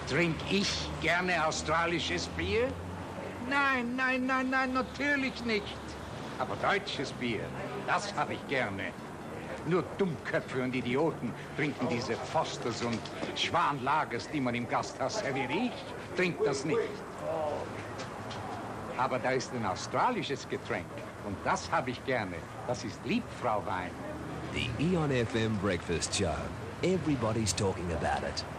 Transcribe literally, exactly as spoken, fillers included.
Trink ich gerne australisches Bier? Nein, nein, nein, nein, natürlich nicht. Aber deutsches Bier, das habe ich gerne. Nur Dummköpfe und Idioten trinken diese Fosters und Schwanlagers, die man im Gasthaus serviert. Ich trinke das nicht. Aber da ist ein australisches Getränk und das habe ich gerne. Das ist Liebfrauwein. The Eon F M Breakfast Show. Everybody's talking about it.